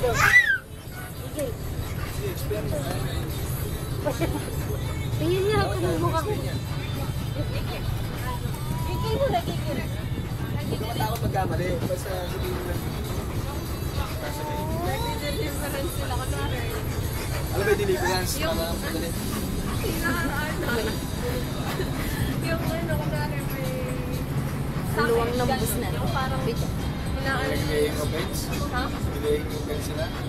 Tingin niya ako ng mukha ko. Kikil mo na, kikil. Hindi ko matakot magkamali. Basta sabihin mo lang. Nag-deliverance sila ko na rin. Alam ba yung deliverance? Madali. Yung ano ko na rin may... Luwang ng bus na. Yung parang... Bito. Inaano Delaying of beds? Ha? Delaying of beds sila?